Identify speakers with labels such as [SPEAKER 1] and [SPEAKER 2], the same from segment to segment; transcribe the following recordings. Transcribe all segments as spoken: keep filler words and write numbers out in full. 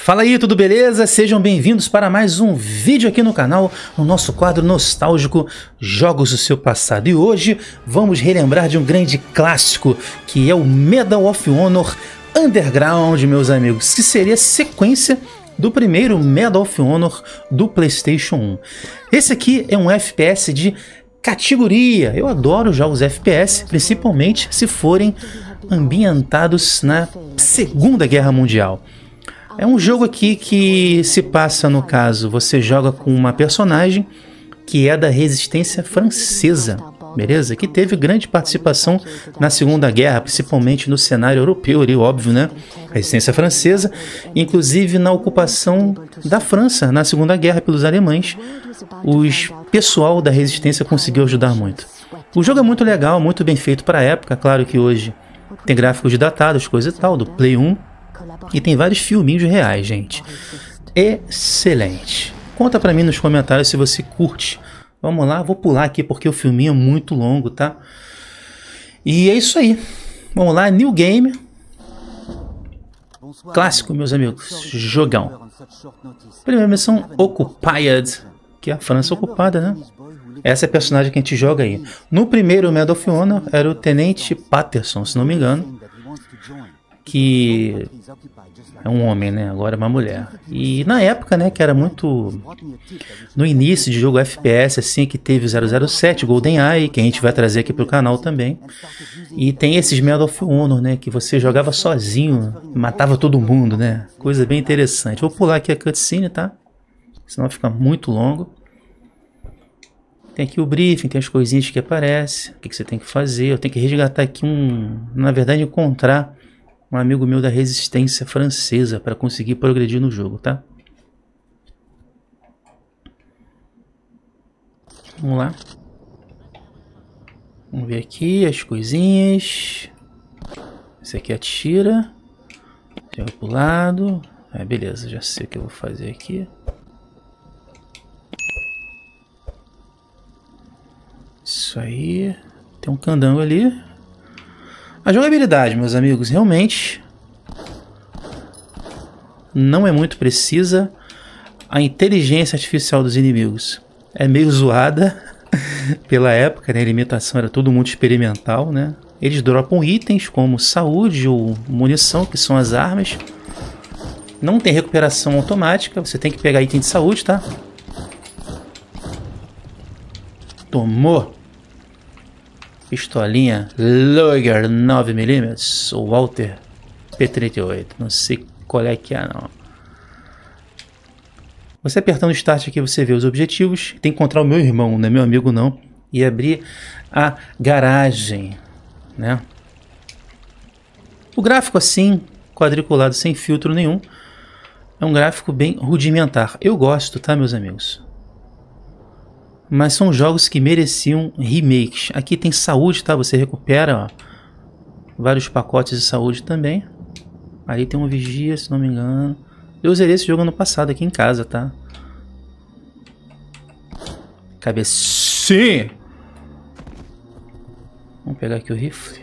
[SPEAKER 1] Fala aí, tudo beleza? Sejam bem-vindos para mais um vídeo aqui no canal, no nosso quadro nostálgico Jogos do Seu Passado. E hoje vamos relembrar de um grande clássico, que é o Medal of Honor Underground, meus amigos, que seria sequência do primeiro Medal of Honor do PlayStation um. Esse aqui é um F P S de categoria. Eu adoro jogos F P S, principalmente se forem ambientados na Segunda Guerra Mundial. É um jogo aqui que se passa, no caso, você joga com uma personagem que é da resistência francesa, beleza? Que teve grande participação na Segunda Guerra, principalmente no cenário europeu, ali, óbvio, né? Resistência francesa, inclusive na ocupação da França na Segunda Guerra pelos alemães, o pessoal da resistência conseguiu ajudar muito. O jogo é muito legal, muito bem feito para a época, claro que hoje tem gráficos datados, coisa e tal, do Play um. E tem vários filminhos reais, gente. Excelente. Conta pra mim nos comentários se você curte. Vamos lá, vou pular aqui porque o filminho é muito longo, tá? E é isso aí. Vamos lá, New Game. Clássico, meus amigos. Jogão. Primeira missão, Occupied. Que é a França ocupada, né? Essa é a personagem que a gente joga aí. No primeiro Medal of Honor era o Tenente Patterson, se não me engano. Que é um homem, né? Agora é uma mulher. E na época, né, que era muito no início de jogo F P S, assim, que teve o zero zero sete, GoldenEye, que a gente vai trazer aqui pro canal também. E tem esses Medal of Honor, né, que você jogava sozinho, matava todo mundo, né? Coisa bem interessante. Vou pular aqui a cutscene, tá? Senão fica muito longo. Tem aqui o briefing, tem as coisinhas que aparecem, o que, que você tem que fazer. Eu tenho que resgatar aqui um... Na verdade, encontrar um amigo meu da resistência francesa para conseguir progredir no jogo, tá? Vamos lá. Vamos ver aqui as coisinhas. Esse aqui atira. Joga pro lado. É, beleza, já sei o que eu vou fazer aqui. Isso aí. Tem um candango ali. A jogabilidade, meus amigos, realmente não é muito precisa. A inteligência artificial dos inimigos é meio zoada pela época, né? A limitação era todo mundo experimental, né? Eles dropam itens como saúde ou munição, que são as armas. Não tem recuperação automática, você tem que pegar item de saúde, tá? Tomou! Pistolinha Luger nove milímetros ou Walter P trinta e oito, não sei qual é que é não. Você apertando o Start aqui você vê os objetivos. Tem que encontrar o meu irmão, não é meu amigo não, e abrir a garagem, né? O gráfico assim, quadriculado, sem filtro nenhum, é um gráfico bem rudimentar. Eu gosto, tá, meus amigos? Mas são jogos que mereciam remakes. Aqui tem saúde, tá? Você recupera, ó, vários pacotes de saúde também. Ali tem um vigia, se não me engano. Eu zerei esse jogo ano passado aqui em casa, tá? Cabecinha! Vamos pegar aqui o rifle.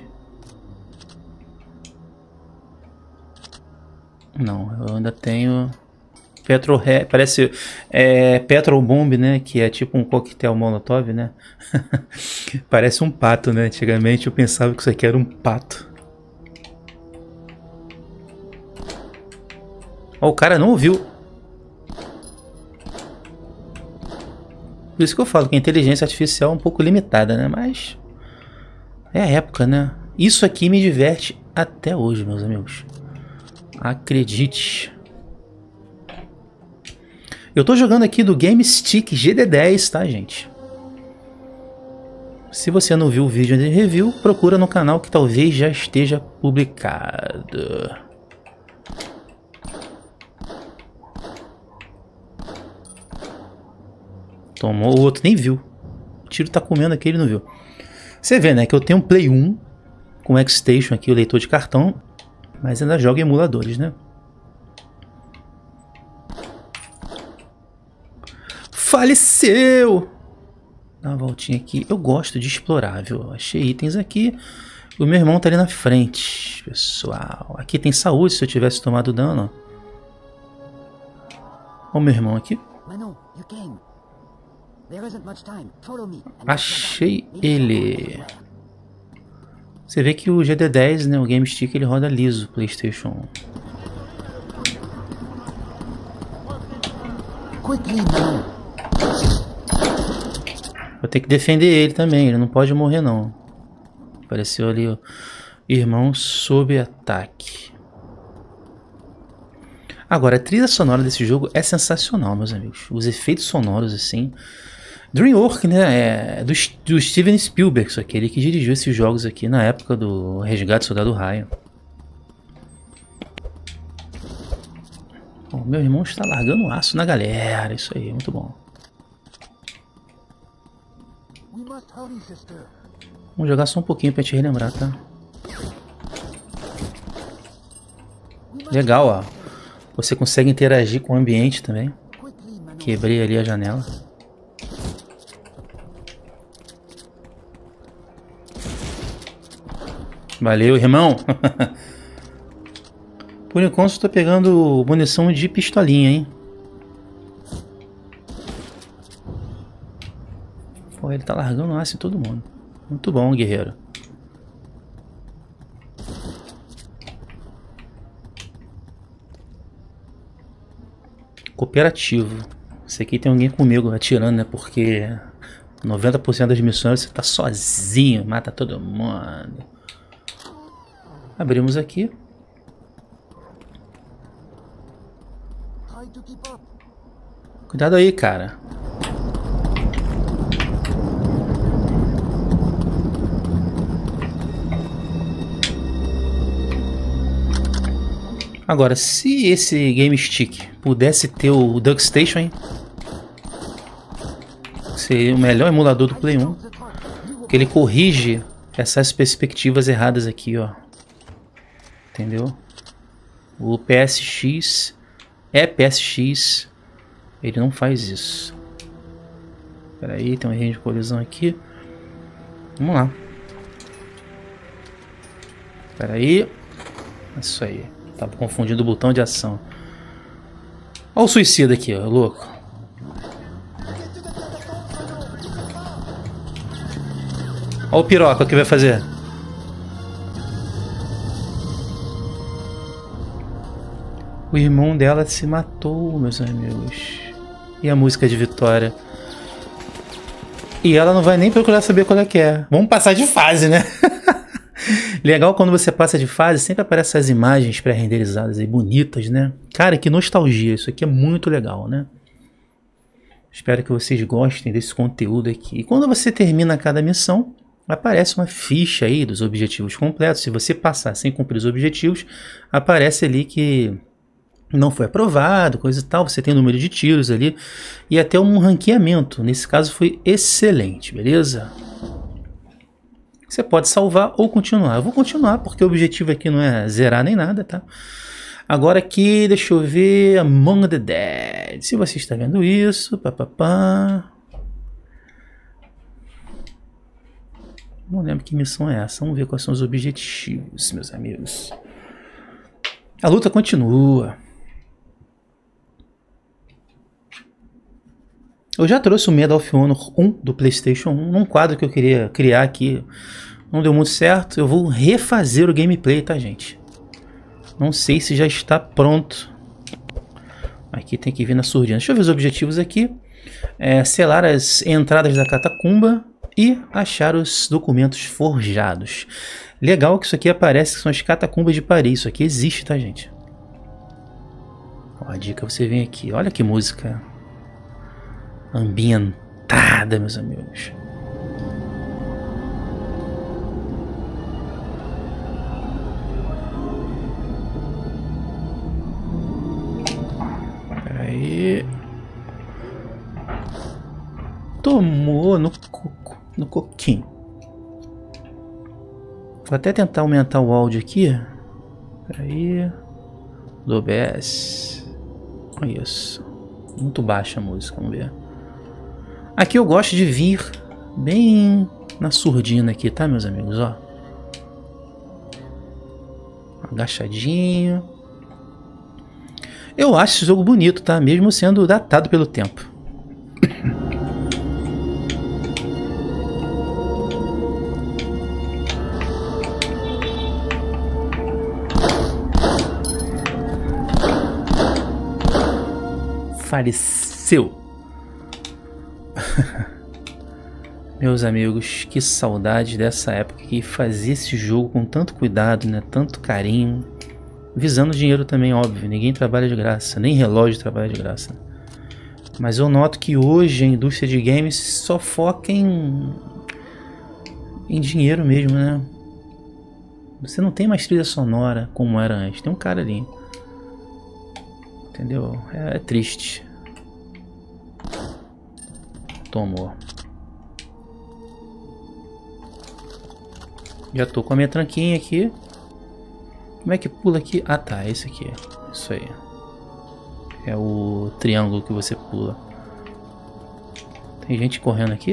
[SPEAKER 1] Não, eu ainda tenho... Petro, parece é, Petrol Bomb, né? Que é tipo um coquetel molotov, né? Parece um pato, né? Antigamente eu pensava que isso aqui era um pato. Oh, o cara não ouviu. Por isso que eu falo que a inteligência artificial é um pouco limitada, né? Mas é a época, né? Isso aqui me diverte até hoje, meus amigos. Acredite. Eu tô jogando aqui do Game Stick G D dez, tá, gente? Se você não viu o vídeo de review, procura no canal que talvez já esteja publicado. Tomou, o outro nem viu. O tiro tá comendo aqui, ele não viu. Você vê, né, que eu tenho um Play um com X-Station aqui, o leitor de cartão, mas ainda jogo em emuladores, né? Faleceu! Dá uma voltinha aqui. Eu gosto de explorar, viu? Achei itens aqui. O meu irmão tá ali na frente, pessoal. Aqui tem saúde, se eu tivesse tomado dano. o meu irmão aqui. Achei ele. Você vê que o G D dez, né, o Game Stick, ele roda liso PlayStation um. Vou ter que defender ele também, ele não pode morrer não. Apareceu ali o irmão sob ataque. Agora, a trilha sonora desse jogo é sensacional, meus amigos. Os efeitos sonoros, assim... DreamWorks, né? É do, do Steven Spielberg, isso aqui. Ele que dirigiu esses jogos aqui na época do Resgate do Soldado Ryan. Bom, meu irmão está largando aço na galera. Isso aí, muito bom. Vamos jogar só um pouquinho pra te relembrar, tá? Legal, ó. Você consegue interagir com o ambiente também. Quebrei ali a janela. Valeu, irmão. Por enquanto estou pegando munição de pistolinha, hein? Pô, ele tá largando aço em todo mundo. Muito bom, guerreiro. Cooperativo. Esse aqui tem alguém comigo atirando, né? Porque noventa por cento das missões você tá sozinho, mata todo mundo. Abrimos aqui. Cuidado aí, cara. Agora, se esse Game Stick pudesse ter o DuckStation, hein? Seria o melhor emulador do Play um. Que ele corrige essas perspectivas erradas aqui, ó. Entendeu? O P S X é P S X. Ele não faz isso. Espera aí, tem um erro de colisão aqui. Vamos lá. Espera aí. Isso aí. Tava confundindo o botão de ação. Olha o suicida aqui, ó, louco. Olha o piroca que vai fazer. O irmão dela se matou, meus amigos. E a música de vitória. E ela não vai nem procurar saber qual é que é. Vamos passar de fase, né? Legal, quando você passa de fase, sempre aparecem essas imagens pré-renderizadas aí, bonitas, né? Cara, que nostalgia. Isso aqui é muito legal, né? Espero que vocês gostem desse conteúdo aqui. E quando você termina cada missão, aparece uma ficha aí dos objetivos completos. Se você passar sem cumprir os objetivos, aparece ali que não foi aprovado, coisa e tal. Você tem o número de tiros ali e até um ranqueamento. Nesse caso foi excelente, beleza? Você pode salvar ou continuar. Eu vou continuar porque o objetivo aqui não é zerar nem nada, tá? Agora aqui, deixa eu ver, Among the Dead. Se você está vendo isso, papapá. Não lembro que missão é essa. Vamos ver quais são os objetivos, meus amigos. A luta continua. Eu já trouxe o Medal of Honor um do PlayStation um num quadro que eu queria criar aqui. Não deu muito certo. Eu vou refazer o gameplay, tá, gente? Não sei se já está pronto. Aqui tem que vir na surdina. Deixa eu ver os objetivos aqui. É, selar as entradas da catacumba e achar os documentos forjados. Legal que isso aqui aparece que são as catacumbas de Paris. Isso aqui existe, tá, gente? Ó, a dica, você vem aqui. Olha que música ambientada, meus amigos. Pera aí. Tomou no coco, no coquinho. Vou até tentar aumentar o áudio aqui. Pera aí. Do O B S. Olha isso. Muito baixa a música, vamos ver. Aqui eu gosto de vir bem na surdina aqui, tá, meus amigos? Ó. Agachadinho. Eu acho esse jogo bonito, tá? Mesmo sendo datado pelo tempo. Faleceu. Meus amigos, que saudade dessa época que fazia esse jogo com tanto cuidado, né? Tanto carinho. Visando dinheiro também, óbvio. Ninguém trabalha de graça. Nem relógio trabalha de graça. Mas eu noto que hoje a indústria de games só foca em... em dinheiro mesmo, né? Você não tem mais trilha sonora como era antes. Tem um cara ali. Entendeu? É, é triste. Tomou. Já tô com a minha tranquinha aqui. Como é que pula aqui? Ah tá, esse aqui. Isso aí. É o triângulo que você pula. Tem gente correndo aqui?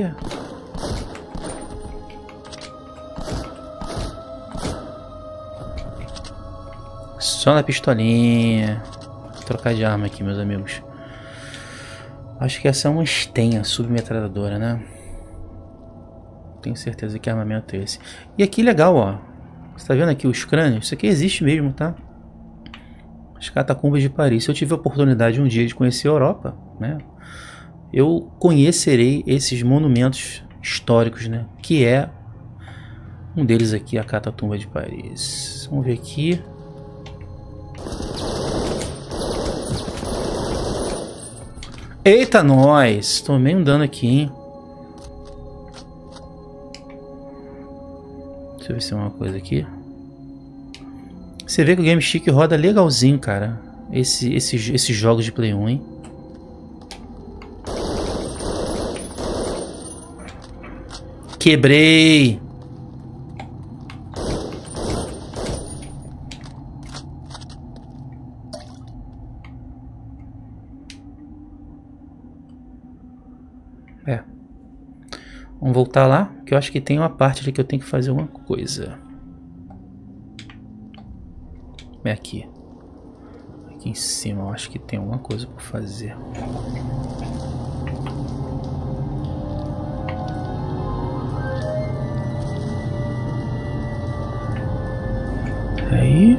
[SPEAKER 1] Só na pistolinha. Trocar de arma aqui, meus amigos. Acho que essa é uma Sten, a submetralhadora, né? Tenho certeza que armamento é esse. E aqui legal, ó. Você tá vendo aqui os crânios? Isso aqui existe mesmo, tá? As catacumbas de Paris. Se eu tiver a oportunidade um dia de conhecer a Europa, né? Eu conhecerei esses monumentos históricos, né? Que é um deles aqui, a Catatumba de Paris. Vamos ver aqui. Eita, nós! Tomei um dano aqui, hein? Deixa eu ver se tem uma coisa aqui. Você vê que o Game Stick roda legalzinho, cara. Esse, esse, esses jogos de Play um, hein? Quebrei! É. Vamos voltar lá, que eu acho que tem uma parte ali que eu tenho que fazer alguma coisa. É aqui. Aqui em cima eu acho que tem alguma coisa por fazer. Aí.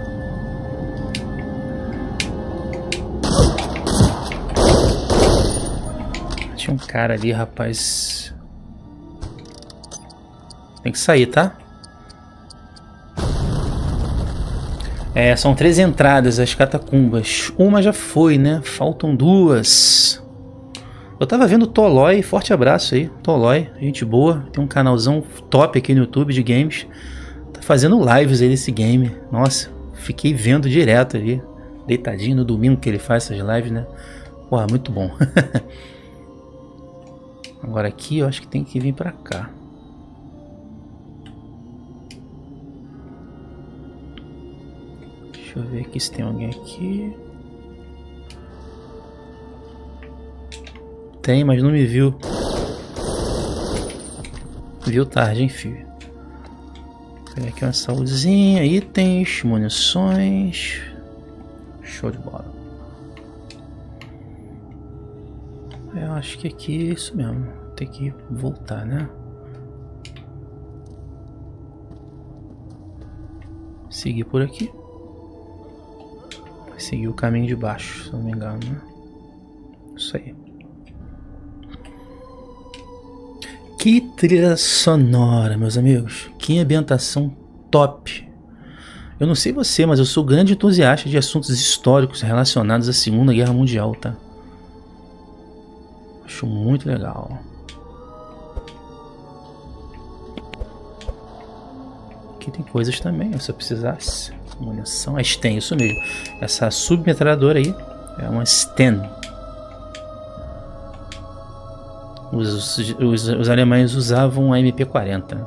[SPEAKER 1] Tinha um cara ali, rapaz. Tem que sair, tá? É, são três entradas as catacumbas. Uma já foi, né? Faltam duas. Eu tava vendo o Tolói, forte abraço aí. Tolói, gente boa. Tem um canalzão top aqui no YouTube de games. Tá fazendo lives aí desse game. Nossa, fiquei vendo direto ali. Deitadinho no domingo que ele faz essas lives, né? Porra, muito bom. Agora aqui eu acho que tem que vir pra cá. Deixa eu ver aqui se tem alguém aqui. Tem, mas não me viu. Viu tarde, hein, filho? Vou pegar aqui uma saúdezinha, itens, munições. Show de bola. Eu acho que aqui é isso mesmo. Tem que voltar, né? Seguir por aqui. Seguir o caminho de baixo, se não me engano, né? Isso aí. Que trilha sonora, meus amigos. Que ambientação top. Eu não sei você, mas eu sou grande entusiasta de assuntos históricos relacionados à Segunda Guerra Mundial, tá? Acho muito legal. Aqui tem coisas também, se eu precisasse. Munição, a Sten, isso mesmo. Essa submetralhadora aí é uma Sten. Os, os, os alemães usavam a M P quarenta.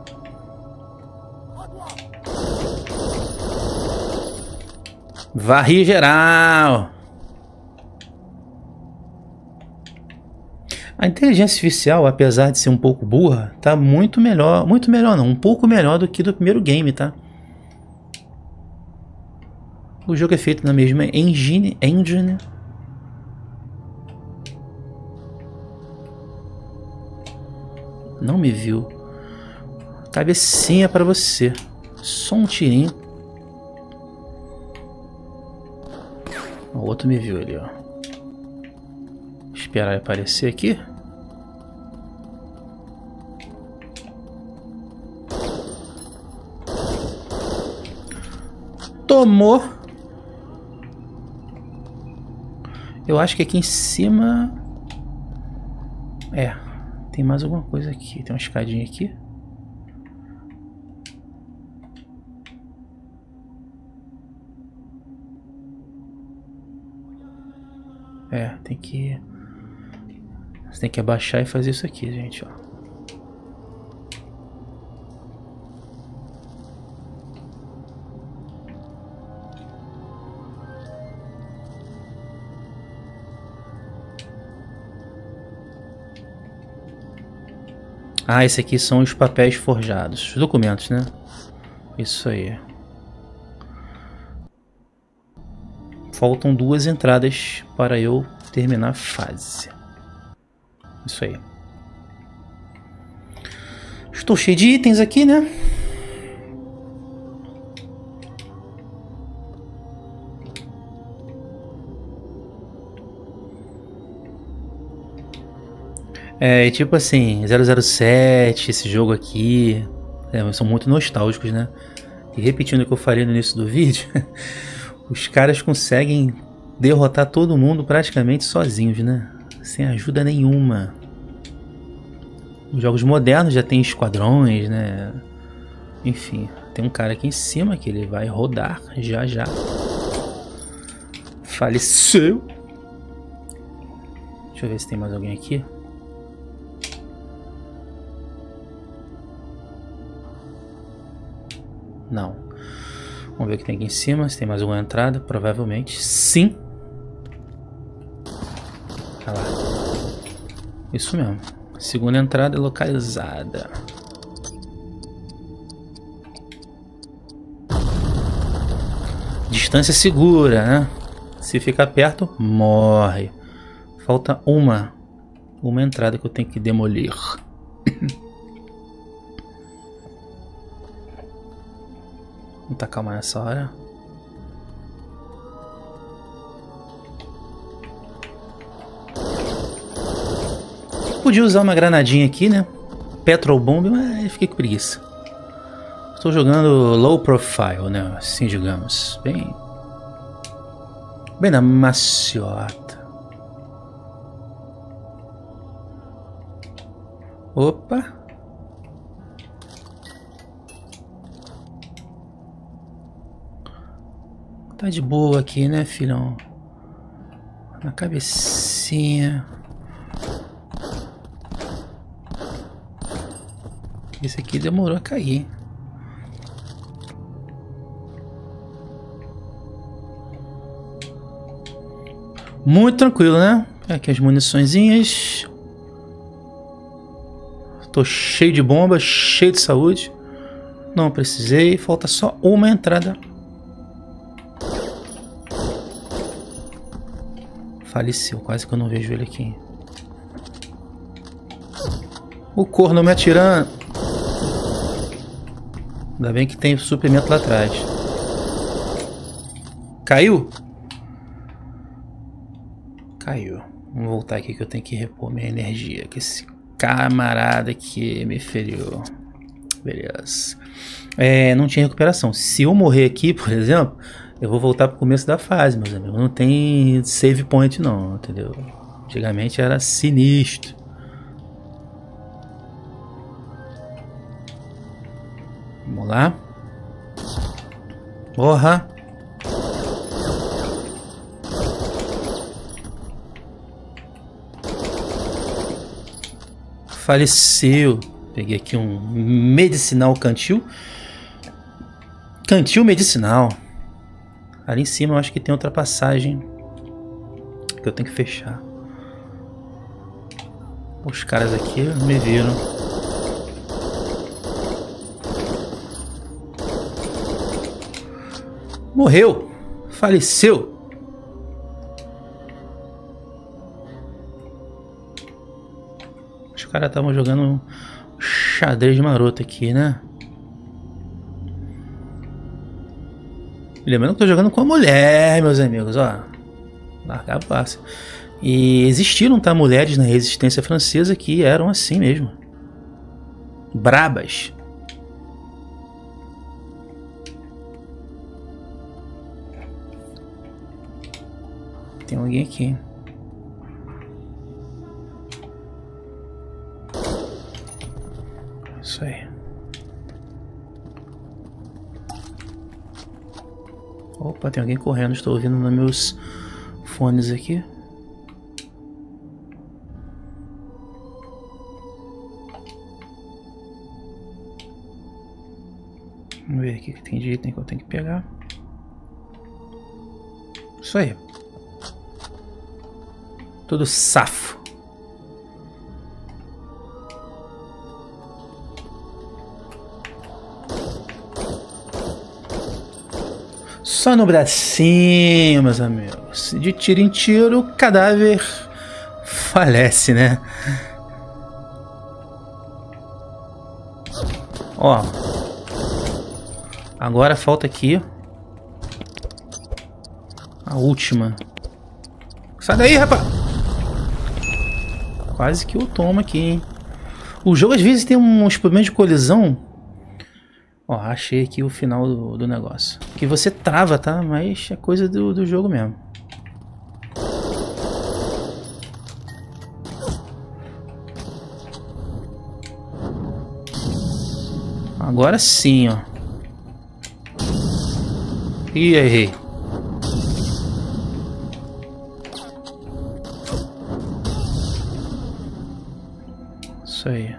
[SPEAKER 1] Varri geral! A inteligência artificial, apesar de ser um pouco burra, tá muito melhor, muito melhor não, um pouco melhor do que do primeiro game, tá? O jogo é feito na mesma engine, engine. Não me viu. Cabecinha pra você. Só um tirinho. O outro me viu ali, ó. Esperar ele aparecer aqui. Tomou. Eu acho que aqui em cima... É, tem mais alguma coisa aqui. Tem uma escadinha aqui. É, tem que... Você tem que abaixar e fazer isso aqui, gente, ó. Ah, esse aqui são os papéis forjados. Os documentos, né? Isso aí. Faltam duas entradas para eu terminar a fase. Isso aí. Estou cheio de itens aqui, né? É, tipo assim, zero zero sete, esse jogo aqui, é, são muito nostálgicos, né? E repetindo o que eu falei no início do vídeo, os caras conseguem derrotar todo mundo praticamente sozinhos, né? Sem ajuda nenhuma. Os jogos modernos já tem esquadrões, né? Enfim, tem um cara aqui em cima que ele vai rodar já já. Faleceu. Deixa eu ver se tem mais alguém aqui. Não. Vamos ver o que tem aqui em cima. Se tem mais alguma entrada. Provavelmente sim. Olha lá. Isso mesmo. Segunda entrada localizada. Distância segura, né? Se ficar perto, morre. Falta uma. Uma entrada que eu tenho que demolir. Vamos tacar uma nessa hora. Podia usar uma granadinha aqui, né? Petrol Bomb, mas fiquei com preguiça. Estou jogando low profile, né? Assim, digamos. Bem... Bem na maciota. Opa! Tá de boa aqui, né, filhão? Na cabecinha. Esse aqui demorou a cair. Muito tranquilo, né? Aqui as muniçõezinhas. Tô cheio de bomba, cheio de saúde. Não precisei. Falta só uma entrada. Faleceu, quase que eu não vejo ele aqui. O corno me atirando. Ainda bem que tem suprimento lá atrás. Caiu? Caiu. Vamos voltar aqui que eu tenho que repor minha energia. Que esse camarada aqui me feriu. Beleza. É, não tinha recuperação. Se eu morrer aqui, por exemplo, eu vou voltar pro começo da fase, meus amigos. Não tem save point não, entendeu? Antigamente era sinistro. Vamos lá. Porra. Faleceu. Peguei aqui um medicinal cantil. Cantil medicinal. Ali em cima eu acho que tem outra passagem que eu tenho que fechar. Os caras aqui me viram. Morreu. faleceu. Os caras estavam jogando um xadrez maroto aqui, né? Lembrando que eu tô jogando com a mulher, meus amigos, ó. Largar fácil. E existiram, tá, mulheres na resistência francesa que eram assim mesmo. Brabas. Tem alguém aqui. Isso aí. Opa, tem alguém correndo. Estou ouvindo nos meus fones aqui. Vamos ver aqui que tem de item que eu tenho que pegar. Isso aí. Tudo safo. Só no bracinho, meus amigos. De tiro em tiro, o cadáver falece, né? Ó. Agora falta aqui a última. Sai daí, rapaz! Quase que eu tomo aqui, hein? O jogo às vezes tem uns problemas de colisão. Ó, achei aqui o final do, do negócio. Que você trava, tá? Mas é coisa do, do jogo mesmo. Agora sim, ó. Ih, errei. Isso aí.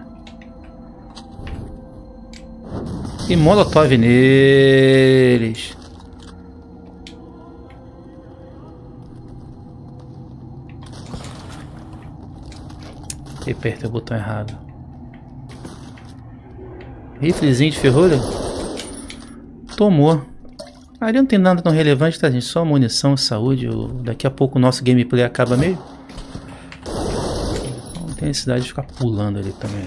[SPEAKER 1] E molotov neles. E apertei o botão errado. Riflezinho de ferrolho. Tomou. Ali não tem nada tão relevante, tá, gente? Só munição, saúde. Daqui a pouco o nosso gameplay acaba meio. Não tem necessidade de ficar pulando ali também.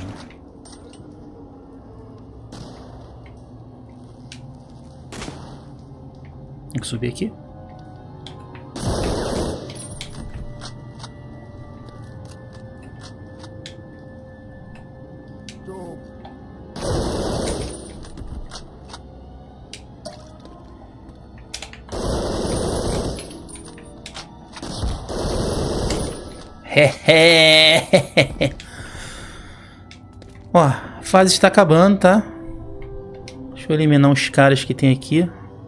[SPEAKER 1] Tem que subir aqui. Ó, a fase está acabando, tá? Deixa eu eliminar os caras que tem aqui.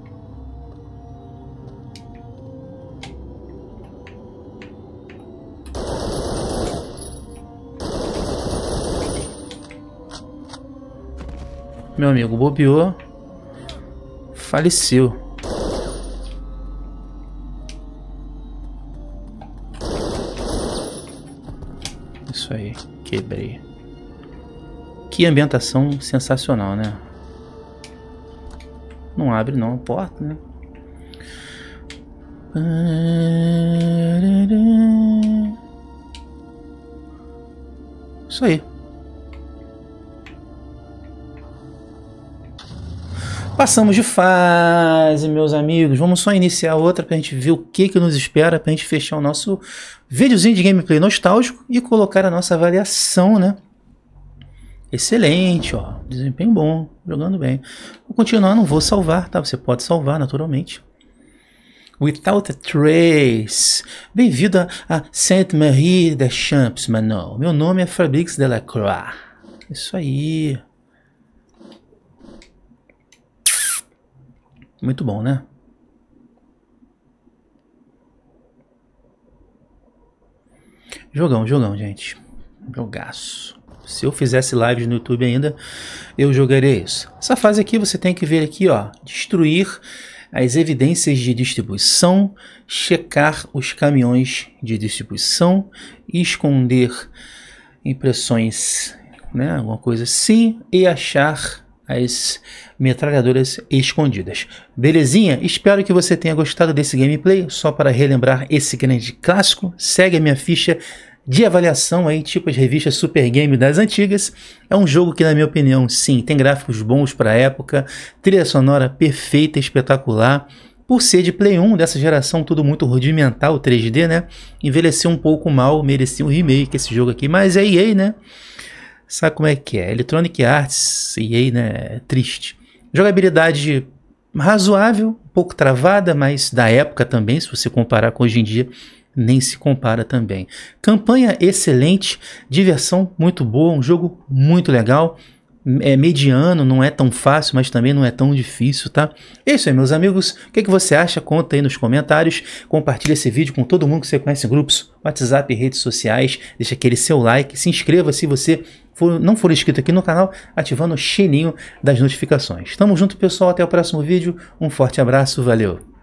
[SPEAKER 1] Meu amigo bobeou. Faleceu. Isso aí, quebrei. Que ambientação sensacional, né? Não abre não a porta, né? Isso aí. Passamos de fase, meus amigos. Vamos só iniciar outra pra gente ver o que que nos espera, pra gente fechar o nosso videozinho de gameplay nostálgico e colocar a nossa avaliação, né? Excelente, ó. Desempenho bom, jogando bem. Vou continuar, não vou salvar, tá? Você pode salvar, naturalmente. Without a Trace. Bem-vindo a Sainte-Marie des Champs, mano. Meu nome é Fabrice Delacroix. Isso aí. Muito bom, né? Jogão, jogão, gente. Jogaço. Se eu fizesse lives no YouTube ainda, eu jogaria isso. Essa fase aqui você tem que ver aqui, ó. Destruir as evidências de distribuição, checar os caminhões de distribuição, esconder impressões, né? Alguma coisa assim, e achar as metralhadoras escondidas. Belezinha? Espero que você tenha gostado desse gameplay. Só para relembrar esse grande clássico, segue a minha ficha de avaliação aí, tipo as revistas Super Game das antigas. É um jogo que, na minha opinião, sim, tem gráficos bons para a época, trilha sonora perfeita, espetacular. Por ser de Play um, dessa geração, tudo muito rudimental, três D, né? Envelheceu um pouco mal, merecia um remake esse jogo aqui, mas é E A, né? Sabe como é que é? Electronic Arts, E A, né? É triste. Jogabilidade razoável, um pouco travada, mas da época também, se você comparar com hoje em dia, nem se compara também. Campanha excelente, diversão muito boa, um jogo muito legal. É mediano, não é tão fácil, mas também não é tão difícil, tá? É isso aí, meus amigos. O que, que você acha? Conta aí nos comentários. Compartilha esse vídeo com todo mundo que você conhece em grupos, WhatsApp e redes sociais. Deixa aquele seu like. Se inscreva se você for, não for inscrito aqui no canal, ativando o sininho das notificações. Tamo junto, pessoal. Até o próximo vídeo. Um forte abraço. Valeu!